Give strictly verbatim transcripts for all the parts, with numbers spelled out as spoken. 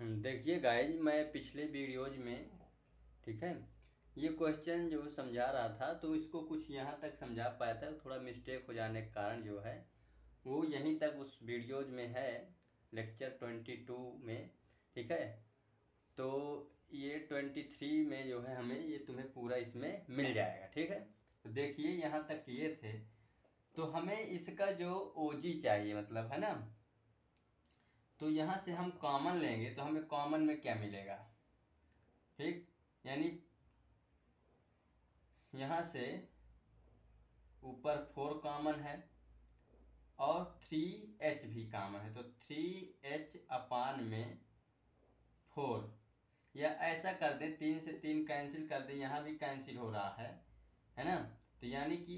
देखिए गाइज, मैं पिछले वीडियोज में, ठीक है, ये क्वेश्चन जो समझा रहा था तो इसको कुछ यहाँ तक समझा पाया था। थोड़ा मिस्टेक हो जाने के कारण जो है वो यहीं तक उस वीडियोज में है, लेक्चर ट्वेंटी टू में, ठीक है। तो ये ट्वेंटी थ्री में जो है हमें ये तुम्हें पूरा इसमें मिल जाएगा, ठीक है। तो देखिए यहाँ तक ये थे, तो हमें इसका जो ओजी चाहिए, मतलब है ना। तो यहाँ से हम कॉमन लेंगे तो हमें कॉमन में क्या मिलेगा, ठीक। यानी यहाँ से ऊपर फोर कॉमन है और थ्री एच भी कॉमन है, तो थ्री एच अपान में फोर, या ऐसा कर दे तीन से तीन कैंसिल कर दे, यहाँ भी कैंसिल हो रहा है है ना। तो यानी कि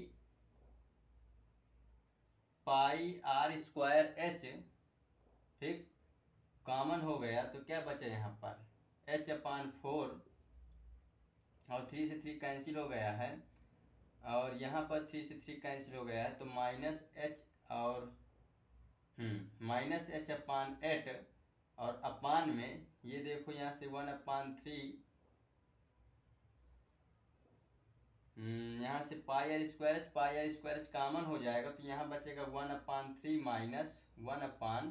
पाई आर स्क्वायर एच, ठीक, कॉमन हो गया तो क्या बचा यहाँ पर एच अपान फोर, और थ्री से थ्री कैंसिल हो गया है और यहाँ पर थ्री से थ्री कैंसिल हो गया है, तो माइनस एच और hmm minus H upon eight, और अपान में ये देखो यहाँ से वन अपान थ्री, यहाँ से pi R square H, pi R square H common हो जाएगा तो यहाँ बचेगा one upon three minus one upon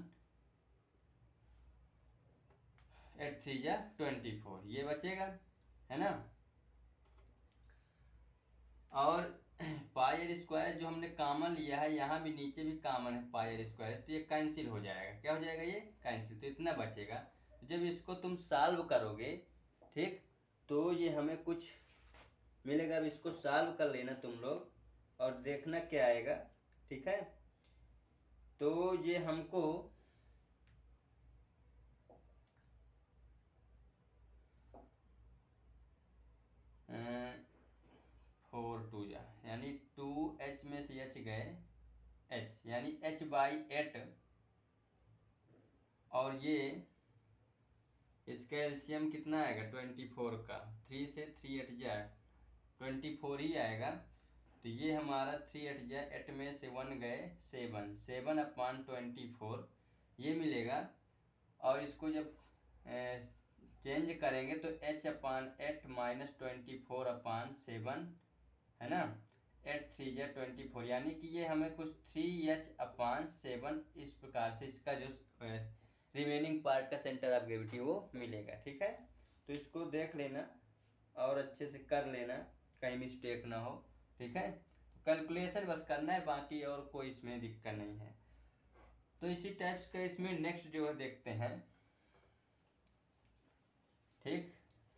eight three जा ट्वेंटी फोर, ये बचेगा, है ना। और पाई आर स्क्वायर जो हमने कॉमन लिया है, यहाँ भी नीचे भी कॉमन है पाई आर स्क्वायर, तो ये कैंसिल हो जाएगा। क्या हो जाएगा, ये कैंसिल, तो इतना बचेगा। जब इसको तुम सॉल्व करोगे, ठीक, तो ये हमें कुछ मिलेगा। अब इसको सॉल्व कर लेना तुम लोग और देखना क्या आएगा, ठीक है। तो ये हमको फोर टू जा यानी टू एच में से एच गए एच, यानी एच बाई एट, और ये इसका एलसीएम कितना आएगा ट्वेंटी फोर का, थ्री से थ्री एट जा ट्वेंटी फोर ही आएगा। तो ये हमारा थ्री एट जा एट में से वन गए seven, seven upon twenty four ये मिलेगा। और इसको जब चेंज करेंगे तो H upon eight minus twenty four upon seven, है ना, एट थ्री जा ट्वेंटी फोर, यानी कि ये हमें कुछ थ्री एच अपान सेवन इस प्रकार से इसका जो रिमेनिंग पार्ट का सेंटर ऑफ ग्रेविटी वो मिलेगा, ठीक है। तो इसको देख लेना और अच्छे से कर लेना, कहीं मिस्टेक ना हो, ठीक है। कैलकुलेशन बस करना है, बाकी और कोई इसमें दिक्कत नहीं है। तो इसी टाइप्स का इसमें नेक्स्ट जो है देखते हैं, ठीक।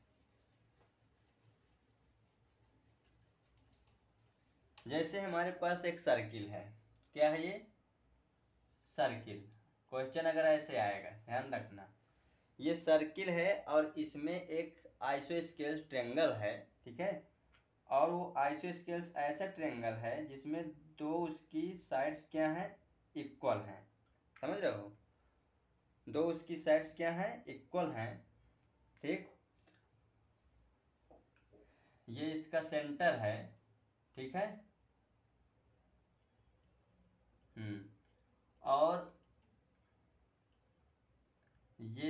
जैसे हमारे पास एक सर्किल है, क्या है ये सर्किल। क्वेश्चन अगर ऐसे आएगा, ध्यान रखना, ये सर्किल है और इसमें एक आइसोस्केल्स ट्रायंगल है, ठीक है। और वो आइसोस्केल्स ऐसा ट्रायंगल है जिसमें दो उसकी साइड्स क्या हैं, इक्वल हैं, समझ रहे हो, दो उसकी साइड्स क्या हैं, इक्वल हैं, ठीक। ये इसका सेंटर है, ठीक है। हम्म और ये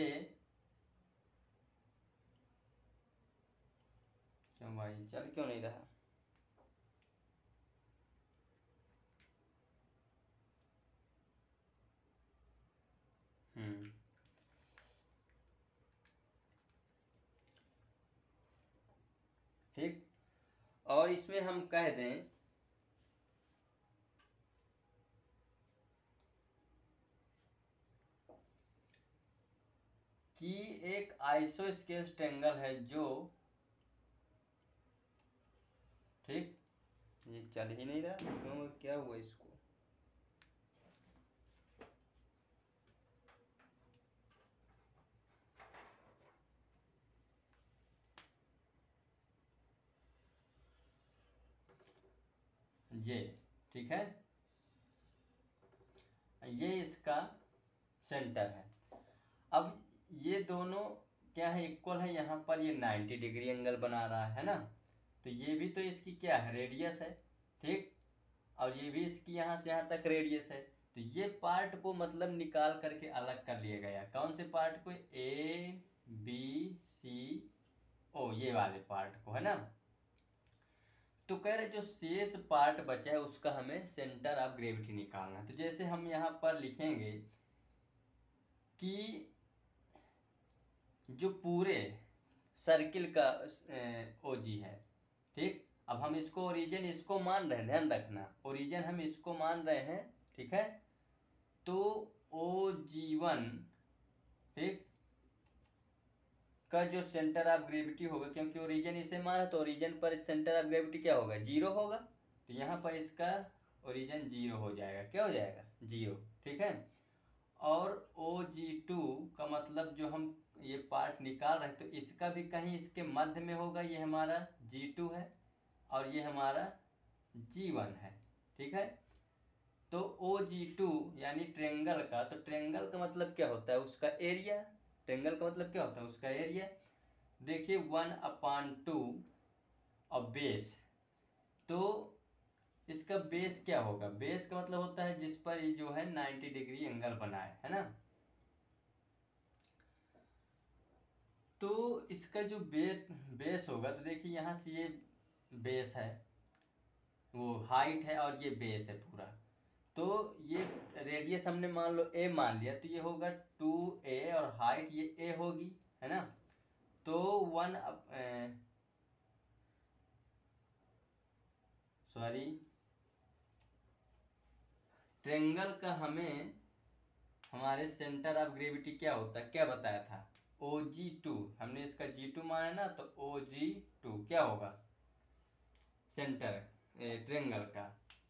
क्यों भाई चल क्यों नहीं रहा, हम्म ठीक। और इसमें हम कह दें कि एक आइसोस्केल्स ट्रायंगल है जो, ठीक, ये चल ही नहीं रहा, क्यों, क्या हुआ इसको, ये, ठीक है, ये इसका सेंटर है। अब ये दोनों क्या है, इक्वल है, यहाँ पर ये नाइन्टी डिग्री एंगल बना रहा है ना, तो ये भी तो इसकी क्या है, रेडियस है, ठीक। और ये भी इसकी यहाँ से यहाँ तक रेडियस है, तो ये पार्ट को मतलब निकाल करके अलग कर लिया गया। कौन से पार्ट को? ए बी सी ओ, ये वाले पार्ट को, है ना। तो कह रहे जो शेष पार्ट बचा है उसका हमें सेंटर ऑफ ग्रेविटी निकालना है। तो जैसे हम यहाँ पर लिखेंगे कि जो पूरे सर्किल का ओजी है, ठीक। अब हम इसको ओरिजिन इसको मान रहे हैं, ध्यान रखना, ओरिजिन हम इसको मान रहे हैं, ठीक है। तो ओ जी वन, ठीक, का जो सेंटर ऑफ ग्रेविटी होगा, क्योंकि ओरिजिन इसे माना तो ओरिजिन पर सेंटर ऑफ ग्रेविटी क्या होगा? जीरो होगा। तो यहाँ पर इसका ओरिजिन जीरो हो जाएगा। क्या हो जाएगा? जीरो, ठीक है। और ओ जी टू का मतलब जो हम ये पार्ट निकाल रहे हैं तो इसका भी कहीं इसके मध्य में होगा। ये हमारा जी टू है और ये हमारा जी वन है, ठीक है। तो ओ जी टू यानी ट्रेंगल का, तो ट्रेंगल का मतलब क्या होता है? उसका एरिया। ट्रेंगल का मतलब क्या होता है? उसका एरिया। देखिए वन अपान टू और बेस, तो इसका बेस क्या होगा? बेस का मतलब होता है जिस पर ये जो है नाइन्टी डिग्री एंगल बनाए, है ना। तो इसका जो बेस बेस होगा, तो देखिए यहाँ से ये बेस है, वो हाइट है और ये बेस है पूरा। तो ये रेडियस हमने मान लो ए मान लिया, तो ये होगा टू ए और हाइट ये ए होगी, है ना। तो वन सॉरी ट्रेंगल का हमें हमारे सेंटर ऑफ ग्रेविटी क्या होता है, क्या बताया था? O G two. हमने इसका जी टू माना ना, तो ओ जी टू क्या होगा? सेंटर ट्रेंगल का।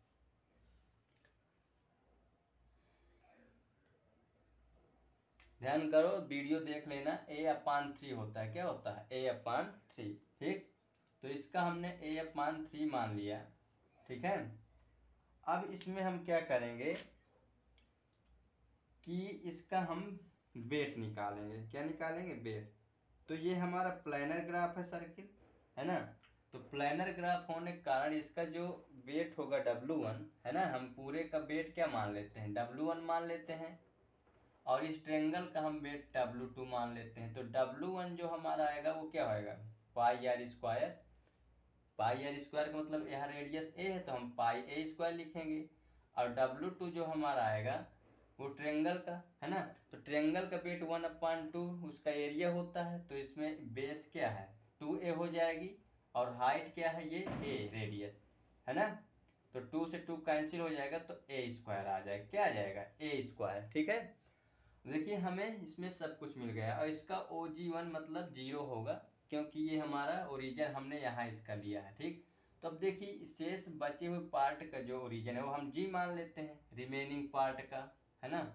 ध्यान करो, वीडियो देख लेना। ए अपान थ्री होता है। क्या होता है? ए अपान थ्री, ठीक। तो इसका हमने ए अपान थ्री मान लिया, ठीक है। अब इसमें हम क्या करेंगे कि इसका हम वेट निकालेंगे। क्या निकालेंगे? वेट। तो ये हमारा प्लानर ग्राफ है सर्किल, है ना। तो प्लानर ग्राफ होने के कारण इसका जो वेट होगा डब्लू वन, है ना। हम पूरे का वेट क्या मान लेते हैं? डब्लू वन मान लेते हैं। और इस ट्रेंगल का हम वेट डब्लू टू मान लेते हैं। तो डब्लू वन जो हमारा आएगा वो क्या होएगा? Pi R square. Pi R square का मतलब यहाँ रेडियस ए है तो हम पाई ए स्क्वायर लिखेंगे। और डब्लू टू जो हमारा आएगा वो ट्रेंगल का, है ना। तो ट्रेंगल का वेट वन अपान टू उसका एरिया होता है। तो इसमें बेस क्या है? टू ए हो जाएगी और हाइट क्या है? ये ए रेडियस, है ना। तो टू से टू कैंसिल हो जाएगा तो ए स्क्वायर आ जाएगा। क्या आ जाएगा? ए स्क्वायर, ठीक है। देखिए हमें इसमें सब कुछ मिल गया। और इसका ओ जी वन मतलब जीरो होगा क्योंकि ये हमारा ओरिजिन हमने यहाँ इसका लिया है, ठीक। तो अब देखिए शेष बचे हुए पार्ट का जो ओरिजिन है वो हम जी मान लेते हैं, रिमेनिंग पार्ट का, है ना।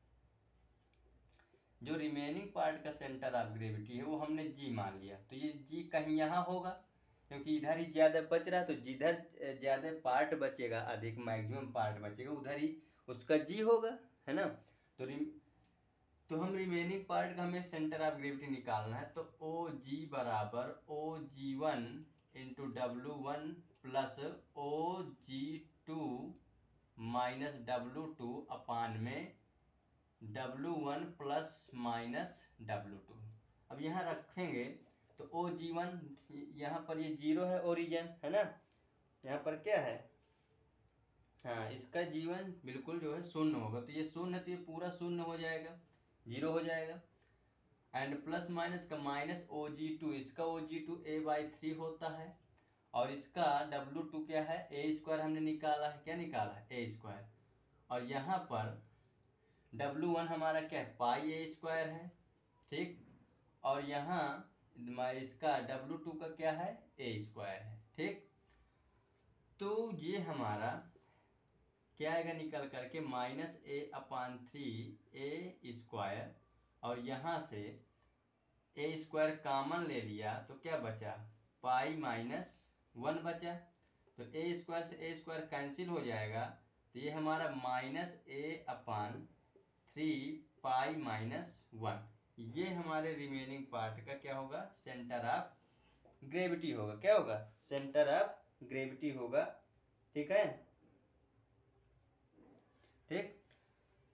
जो रिमेनिंग पार्ट का सेंटर ऑफ ग्रेविटी है वो हमने जी मान लिया। तो ये जी कहीं यहाँ होगा क्योंकि इधर ही ज्यादा बच रहा है। तो जिधर ज्यादा पार्ट बचेगा, अधिक मैक्सिमम पार्ट बचेगा, उधर ही उसका जी होगा, है ना। तो तो हम रिमेनिंग पार्ट का हमें सेंटर ऑफ ग्रेविटी निकालना है। तो ओ जी बराबर O G one into W one plus O G two minus W two upon में W one plus minus W two. अब यहाँ रखेंगे तो ओ जी वन, यहाँ पर ये जीरो है ओरिजिन, है ना। यहाँ पर क्या है? हाँ, इसका जीवन बिल्कुल जो है शून्य होगा। तो ये शून्य है तो ये पूरा शून्य हो जाएगा, जीरो हो जाएगा। एंड प्लस माइनस का माइनस ओ जी टू, इसका O G two A by three होता है और इसका डब्लू टू क्या है? ए स्क्वायर हमने निकाला है। क्या निकाला है? A square. और यहाँ पर डब्लू वन हमारा क्या है? पाई ए स्क्वायर है, ठीक। और यहाँ इसका डब्लू टू का क्या है? ए स्क्वायर है, ठीक। तो ये हमारा क्या आएगा निकल करके? Minus A upon three A square. और यहाँ से ए स्क्वायर कॉमन ले लिया तो क्या बचा? पाई माइनस वन बचा। तो ए स्क्वायर से ए स्क्वायर कैंसिल हो जाएगा। तो ये हमारा minus A upon three pi minus one, ये हमारे रिमेनिंग पार्ट का क्या होगा? सेंटर ऑफ ग्रेविटी होगा। क्या होगा? सेंटर ऑफ ग्रेविटी होगा, ठीक है, ठीक।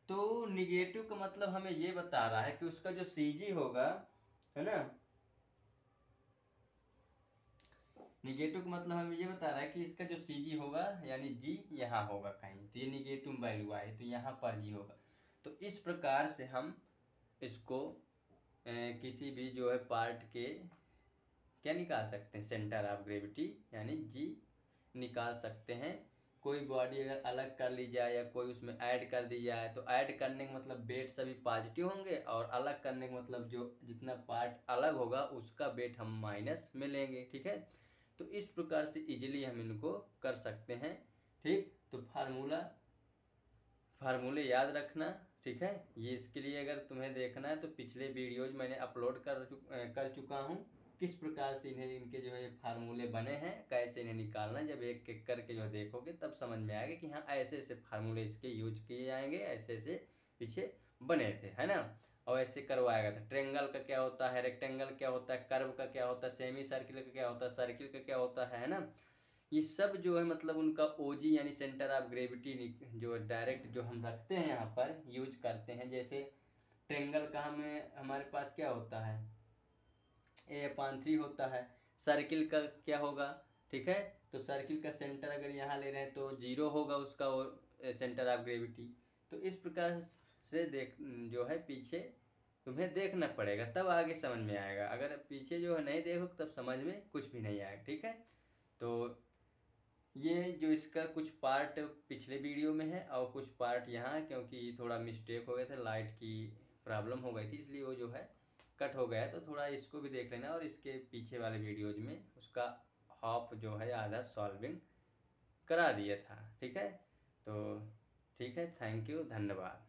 तो निगेटिव का मतलब हमें ये बता रहा है कि उसका जो सी जी होगा, है ना, निगेटिव का मतलब हमें ये बता रहा है कि इसका जो सी जी होगा यानी जी यहाँ होगा कहीं, तो ये निगेटिव वैल्यू आए तो यहाँ पर जी होगा। तो इस प्रकार से हम इसको ए, किसी भी जो है पार्ट के क्या निकाल सकते हैं, सेंटर ऑफ ग्रेविटी यानी जी निकाल सकते हैं। कोई बॉडी अगर अलग कर ली जाए या कोई उसमें ऐड कर दी जाए, तो ऐड करने का मतलब वेट सभी पॉजिटिव होंगे और अलग करने का मतलब जो जितना पार्ट अलग होगा उसका वेट हम माइनस में लेंगे। ठीक है, तो इस प्रकार से इजीली हम इनको कर सकते हैं। ठीक, तो फार्मूला फार्मूले याद रखना। ठीक है, ये इसके लिए अगर तुम्हें देखना है तो पिछले वीडियोज मैंने अपलोड कर चुक कर चुका हूँ, किस प्रकार से इन्हें इनके जो है फार्मूले बने हैं, कैसे इन्हें निकालना। जब एक एक करके जो देखोगे तब समझ में आएगा कि हाँ ऐसे ऐसे फार्मूले इसके यूज किए जाएंगे, ऐसे ऐसे पीछे बने थे, है ना, और ऐसे करवाएगा था। ट्रेंगल का क्या होता है, रेक्टेंगल क्या होता है, कर्व का क्या होता है, सेमी सर्किल का क्या होता है, सर्किल का क्या होता है, है ना, ये सब जो है मतलब उनका ओजी यानी सेंटर ऑफ ग्रेविटी जो डायरेक्ट जो हम रखते हैं यहाँ पर यूज करते हैं। जैसे ट्रेंगल का हमें हमारे पास क्या होता है, ए अपान थ्री होता है। सर्किल का क्या होगा, ठीक है, तो सर्किल का सेंटर अगर यहाँ ले रहे हैं तो जीरो होगा उसका सेंटर ऑफ ग्रेविटी। तो इस प्रकार से देख जो है पीछे तुम्हें देखना पड़ेगा तब आगे समझ में आएगा। अगर पीछे जो है नहीं देखो तब समझ में कुछ भी नहीं आएगा। ठीक है, तो ये जो इसका कुछ पार्ट पिछले वीडियो में है और कुछ पार्ट यहाँ, क्योंकि थोड़ा मिस्टेक हो गया था, लाइट की प्रॉब्लम हो गई थी इसलिए वो जो है कट हो गया। तो थोड़ा इसको भी देख लेना और इसके पीछे वाले वीडियोज में उसका हाफ जो है आधा सॉल्विंग करा दिया था। ठीक है, तो ठीक है, थैंक यू, धन्यवाद।